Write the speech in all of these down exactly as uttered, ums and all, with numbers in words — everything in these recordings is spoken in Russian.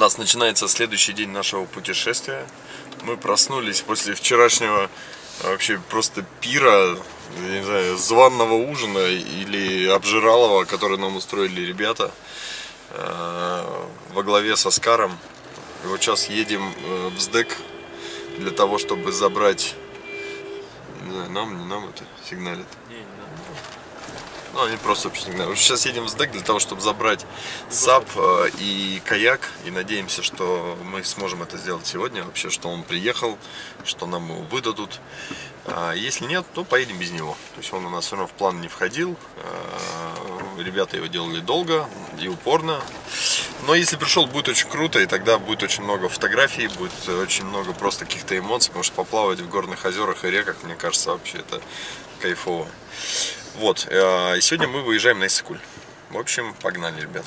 нас начинается следующий день нашего путешествия. Мы проснулись после вчерашнего вообще просто пира, не знаю, званого ужина или обжиралова, который нам устроили ребята во главе с Оскаром. И вот сейчас едем в СДЭК для того, чтобы забрать, не знаю, нам, не нам это сигналит. Ну, они просто вообще не знаю. Сейчас едем в СДЭК для того, чтобы забрать САП и каяк. И надеемся, что мы сможем это сделать сегодня. Вообще, что он приехал, что нам его выдадут. А если нет, то поедем без него. То есть он у нас все равно в план не входил. Ребята его делали долго и упорно. Но если пришел, будет очень круто. И тогда будет очень много фотографий, будет очень много просто каких-то эмоций. Потому что поплавать в горных озерах и реках, мне кажется, вообще это кайфово. Вот, и сегодня мы выезжаем на Иссык-Куль. В общем, погнали, ребят.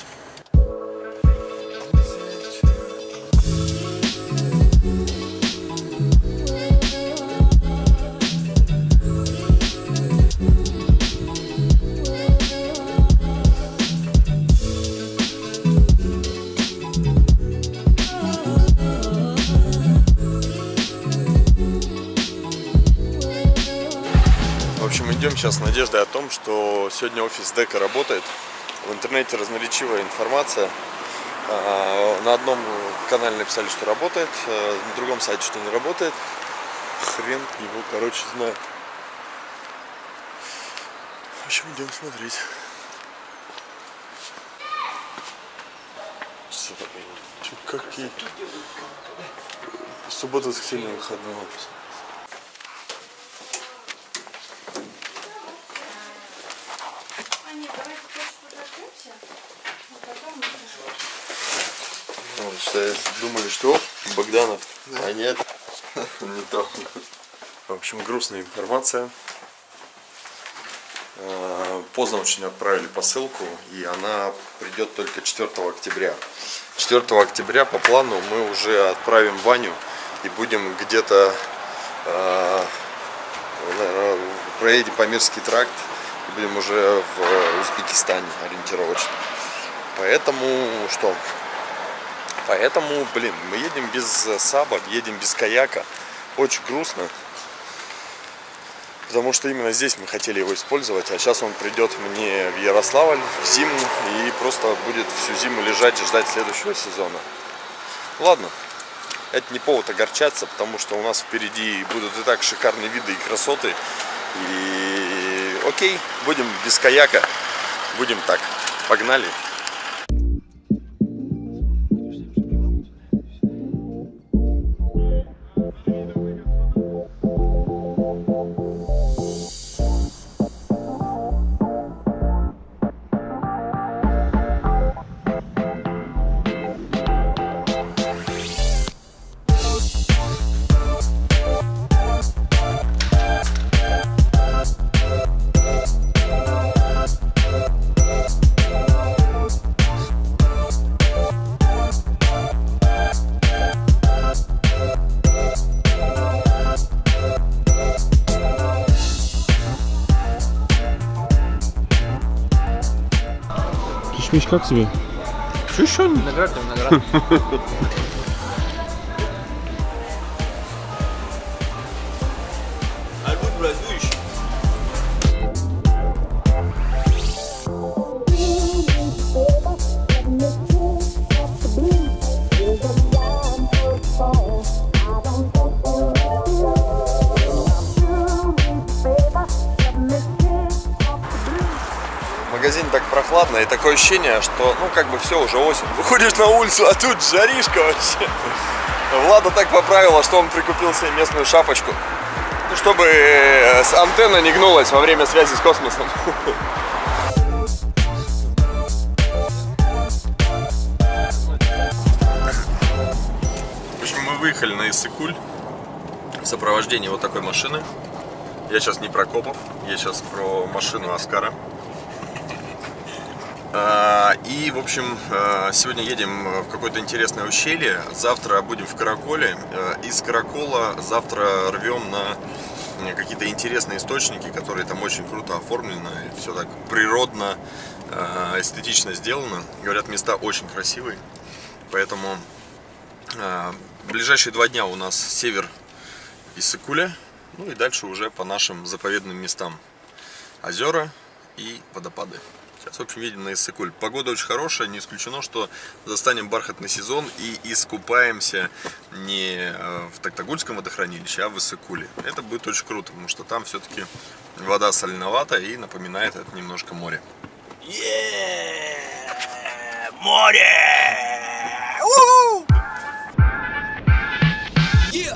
В общем, идем сейчас с надеждой о том, что сегодня офис СДЭКа работает. В интернете разноречивая информация. На одном канале написали, что работает, на другом сайте, что не работает. Хрен его, короче, знает. В общем, идем смотреть. Какие? Суббота, воскресенье, выходной. Думали, что Богданов, да. А нет, не то. В общем, грустная информация. Поздно очень отправили посылку, и она придет только четвёртого октября. четвёртого октября по плану мы уже отправим Ваню и будем где-то, проедем Памирский тракт и будем уже в Узбекистане ориентировочно. Поэтому что? Поэтому, блин, мы едем без САБа, едем без каяка. Очень грустно. Потому что именно здесь мы хотели его использовать. А сейчас он придет мне в Ярославль в зиму и просто будет всю зиму лежать и ждать следующего сезона. Ладно, это не повод огорчаться, потому что у нас впереди будут и так шикарные виды и красоты. И окей, будем без каяка, будем так. Погнали. Кишмиш как себе? Чё-чё? Виноград, виноград. Магазин так прохладно, и такое ощущение, что, ну, как бы все, уже осень. Выходишь на улицу, а тут жаришка вообще. Влада так поправила, что он прикупил себе местную шапочку, ну, чтобы антенна не гнулась во время связи с космосом. В общем, мы выехали на Иссык-Куль в сопровождении вот такой машины. Я сейчас не про копов, я сейчас про машину Оскара. И, в общем, сегодня едем в какое-то интересное ущелье. Завтра будем в Караколе. Из Каракола завтра рвем на какие-то интересные источники, которые там очень круто оформлены. Все так природно, эстетично сделано. Говорят, места очень красивые. Поэтому В ближайшие два дня у нас север Иссык-Куля, ну и дальше уже по нашим заповедным местам. Озера и водопады. Сейчас, в общем, едем на Иссык-Куль. Погода очень хорошая, не исключено, что застанем бархатный сезон и искупаемся не в Токтагульском водохранилище, а в Иссык-Куле. Это будет очень круто, потому что там все-таки вода соленоватая и напоминает это немножко море. Yeah! Море! У-ху! Yeah!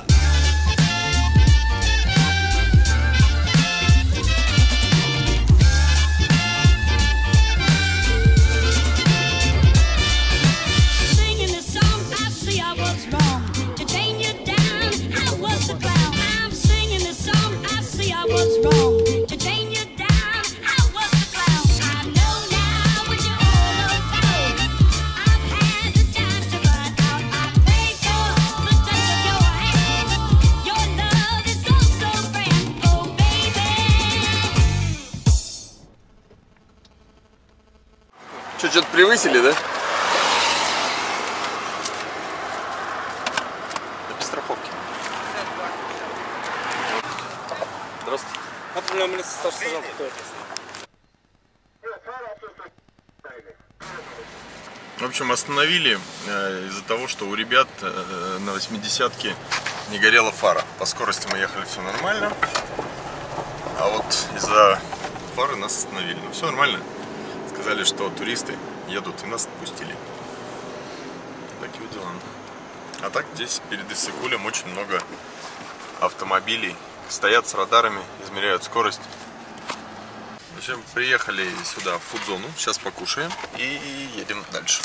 Что-то превысили, да? Это без страховки. Здравствуйте. В общем, остановили э, из-за того, что у ребят э, на восьмидесятке не горела фара. По скорости мы ехали, все нормально. А вот из-за фары нас остановили. Ну, все нормально. Сказали, что туристы едут, и нас отпустили. Такие вот дела. А так здесь перед Иссык-Кулем очень много автомобилей. Стоят с радарами, измеряют скорость. В общем, приехали сюда в фудзону. Сейчас покушаем и едем дальше.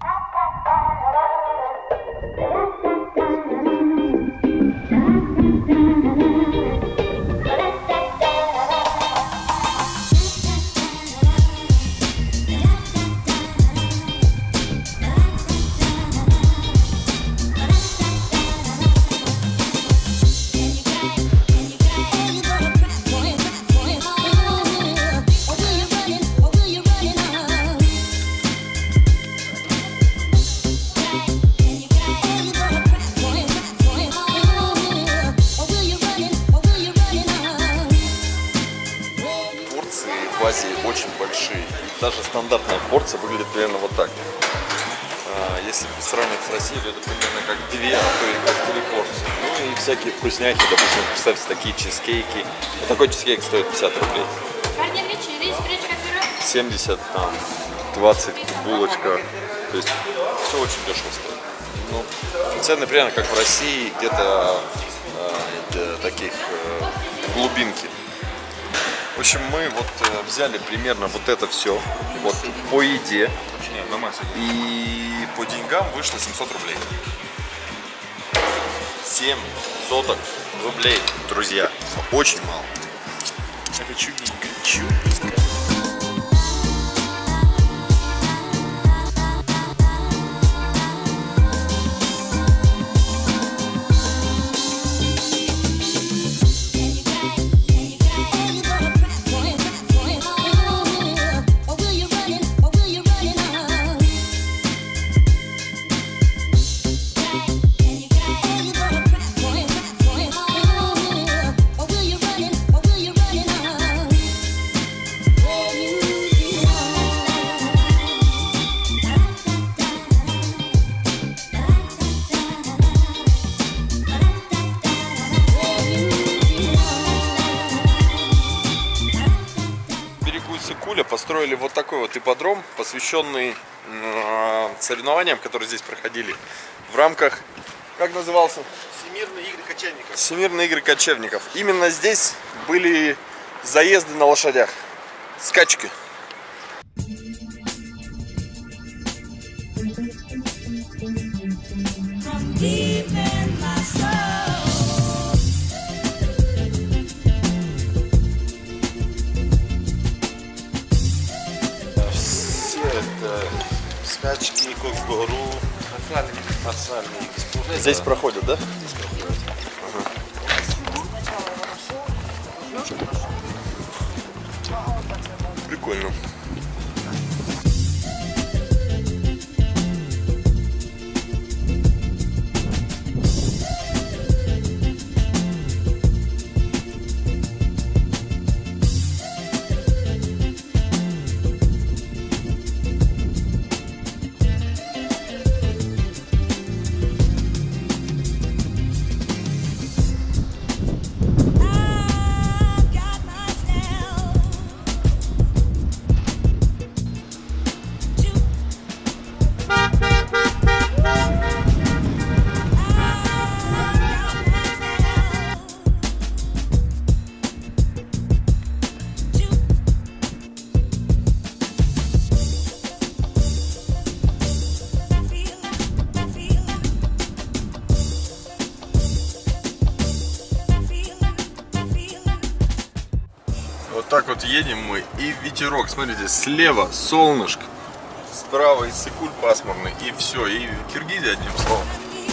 В Азии очень большие. Даже стандартная порция выглядит примерно вот так. Если сравнивать с Россией, то это примерно как две, а то и как три порции. Ну и всякие вкусняхи, допустим, представьте, такие чизкейки. Вот такой чизкейк стоит пятьдесят рублей. семьдесят, там, двадцать булочка. То есть все очень дешево стоит. Ну, цены примерно как в России, где-то э, таких э, глубинки. В общем, мы вот э, взяли примерно вот это все вот по еде, и по деньгам вышло семьсот рублей. семь соток рублей, друзья, очень мало. Это чудненько, чудненько. Построили вот такой вот ипподром, посвященный э, соревнованиям, которые здесь проходили в рамках, как назывался? Всемирные игры кочевников. Всемирные игры кочевников. Именно здесь были заезды на лошадях, скачки. Скачки, Кокгору, национальные. Здесь проходят, да? Здесь проходят. Ага. Прикольно. Вот так вот едем мы, и ветерок, смотрите, слева солнышко, справа Иссык-Куль пасмурный, и все, и Киргизия одним словом.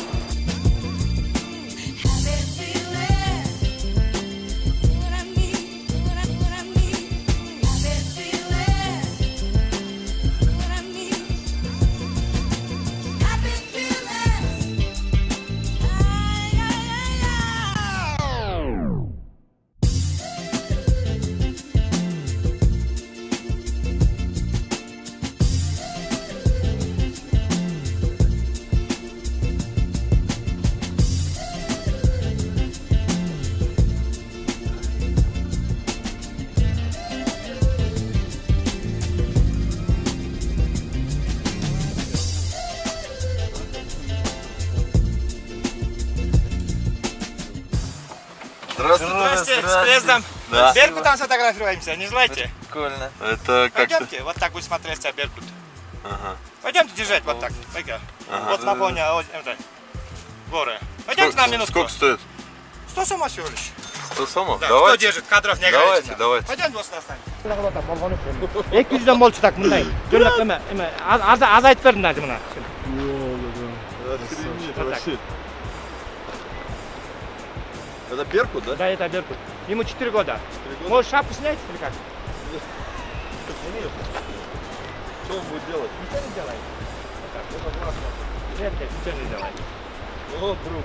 Здравствуйте. Здравствуйте, с приездом. Да. Беркутом сфотографируемся, не желаете? Прикольно. Это как-то... Пойдемте, вот так будет смотреться Беркут. Ага. Пойдемте держать вот так. Пойка. Ага. Вот на фоне о, это, горы. Пойдемте на минутку. Сколько стоит? сто сомов всего лишь. сто сомов? Да, кто Давайте. держит, кадров не Давайте, ограничено. давайте. Пойдемте вот сюда останем. екі жүзден болчу так мындай. Жөнөп эме, эме азайтып бердим даже мына. Вообще. Это Беркут, да? Да, это Беркут. Ему четыре года. Может шапку снять или как? Что он будет делать? Ничего не делает. Нет, нет, ничего не делает. О, друг.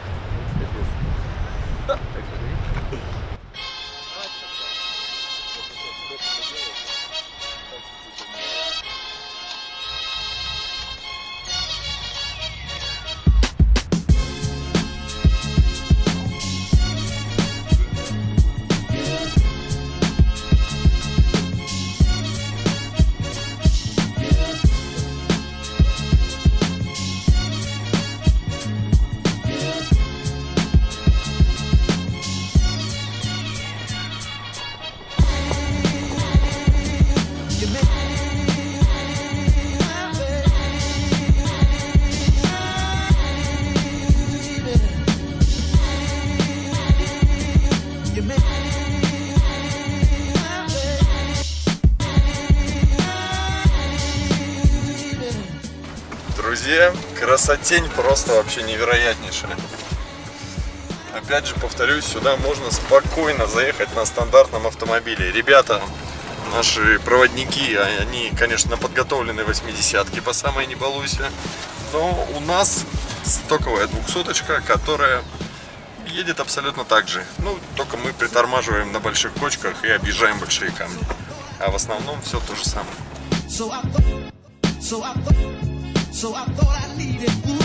Друзья, красотень просто вообще невероятнейшая. Опять же повторюсь, сюда можно спокойно заехать на стандартном автомобиле. Ребята, наши проводники, они, конечно, подготовлены восьмидесятки по самой не балуйся. Но у нас стоковая двухсоточка, которая едет абсолютно так же. Ну, только мы притормаживаем на больших кочках и объезжаем большие камни. А в основном все то же самое. So I thought, so I thought, so I thought I needed, ooh,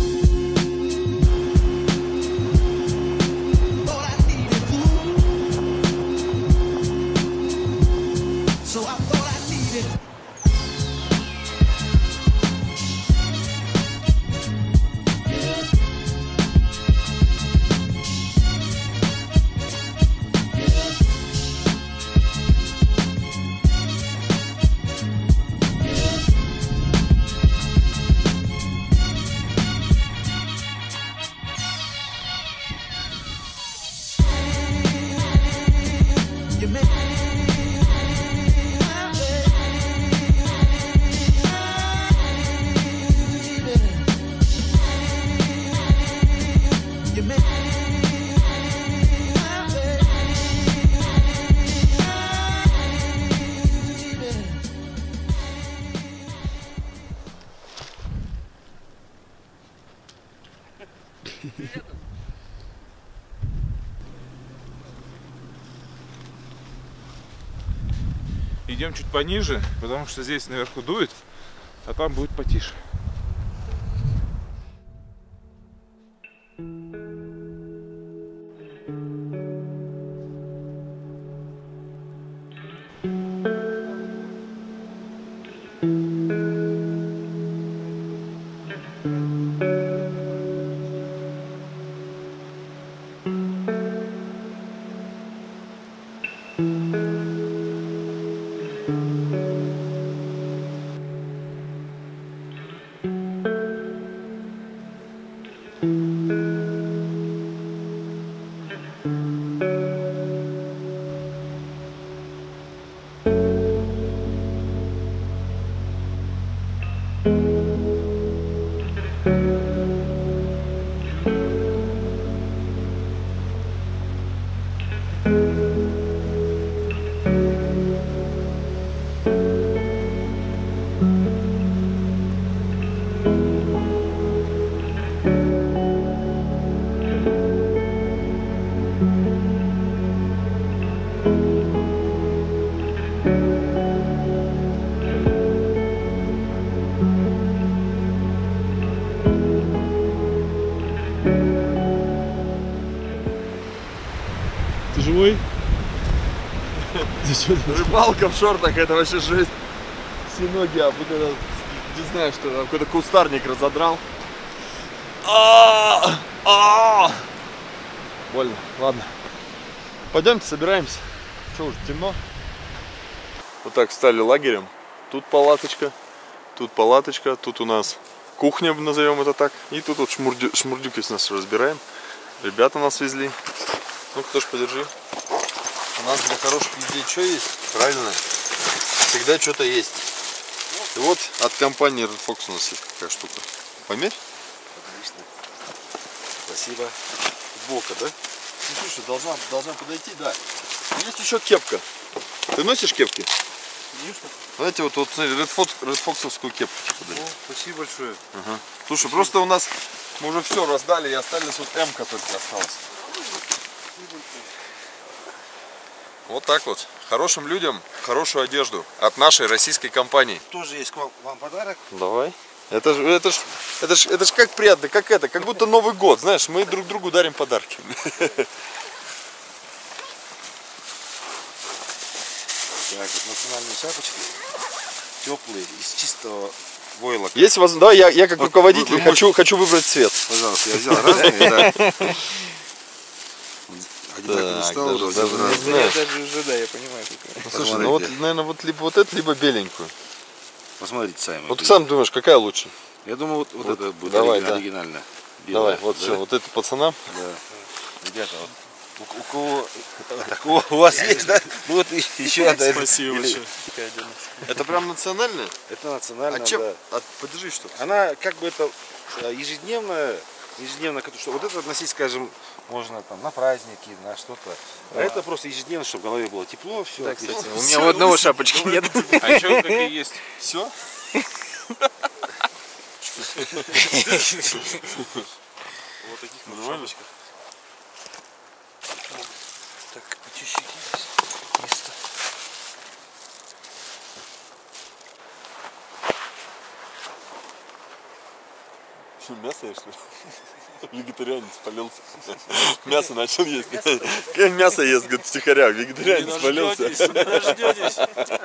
thought I needed, ooh, so I thought I needed. You make you make Идем чуть пониже, потому что здесь наверху дует, а там будет потише. Рыбалка в шортах, это вообще жесть. Все ноги, а вот это, не знаю, что там, какой-то кустарник разодрал. А, а, больно, ладно. Пойдемте, собираемся. Что уже, темно? Вот так встали лагерем. Тут палаточка, тут палаточка, тут у нас кухня, назовем это так. И тут вот шмурдю, шмурдюки с нас разбираем. Ребята нас везли. Ну, кто ж подержи. У нас для хороших людей что есть? Правильно. Всегда что-то есть. И вот от компании Red Fox у нас есть какая штука. Померь? Отлично. Спасибо. Футболка, да? Ну, слушай, должна, должна подойти, да. Есть еще кепка. Ты носишь кепки? Конечно. Знаете, вот, вот смотри, Red Fox, Red Fox'овскую кепку подарили. О, спасибо большое. Ага. Слушай, просто у нас мы уже все раздали, и остались вот М-ка только осталась. Вот так вот. Хорошим людям хорошую одежду от нашей российской компании. Тоже есть к вам, вам подарок. Давай. Это же, это ж, это ж, это ж как приятно, как это, как будто Новый год, знаешь, мы друг другу дарим подарки. Так, вот национальные шапочки. Теплые, из чистого войлока. Есть вас, да, я, я как Вот руководитель вы- вы хочу, хочу выбрать цвет. Пожалуйста, я взял разные, да. Один так и не Так, стал, даже- взял даже не разные. знаю. даже уже, да, я понимаю. Ну, слушай, ну вот, наверное, вот либо вот это, либо беленькую. Посмотрите сами. Вот ты сам думаешь, какая лучше? Я думаю, вот, вот, Вот, это будет давай, оригинально. да. оригинально. Давай, Белая, вот да? все, вот это пацанам. Да. Ребята, вот у, у кого так, у, у вас есть, да? Вот еще одна. Спасибо Или- большое. Это прям национальная? Это национально, А чем? да. А, подержи что. Она как бы это э, ежедневная, ежедневно, что вот это относить, скажем, можно там на праздники, на что-то. А это просто ежедневно, чтобы в голове было тепло, все. Да, кстати, у меня у одного шапочки нет. А еще какие есть? Все? Вот таких вот шапочках. Так, чуть-чуть место. Что, мясо ешь, что ли? Вегетарианец полился. Мясо начал есть. Какое мясо ест, говорит, втихаря, вегетарианец полился. Дождетесь.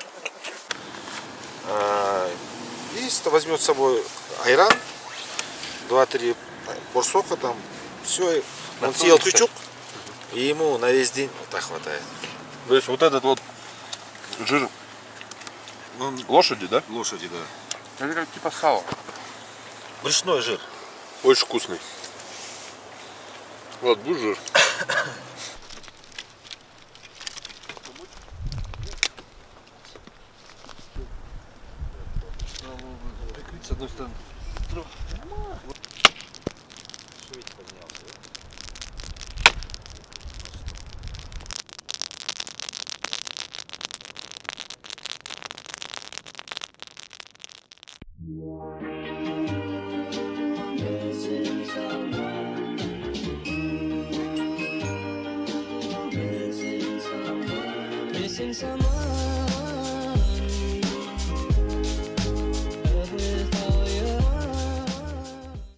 А, Есть, то возьмет с собой айран, два-три борсока там, все. Он съел чуть-чуть, и ему на весь день вот так хватает. То есть вот этот вот жир Он лошади, да? лошади, да. Это как типа сало. Брюшной жир. Очень вкусный. Вот, будешь жир? С одной стороны. Missing someone